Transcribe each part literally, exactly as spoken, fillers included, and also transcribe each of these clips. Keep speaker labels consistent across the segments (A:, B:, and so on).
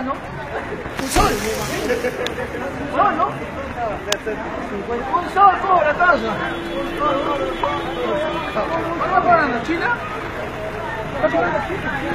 A: ¿no? Un sol, me imagino. Un sol, ¿no? Un sol, toda la casa. ¿Van a parar en China? ¿Van a parar en China?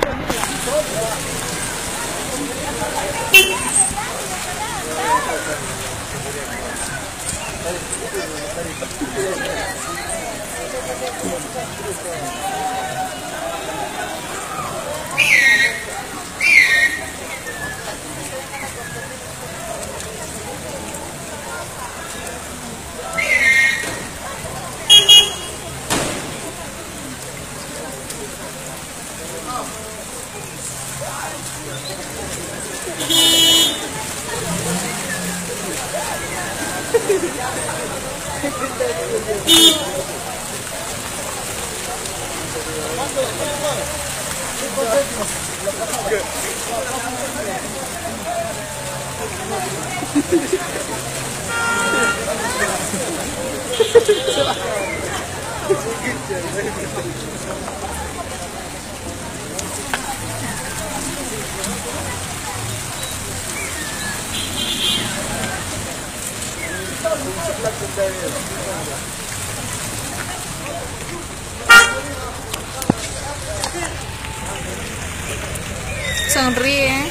B: Sonríe.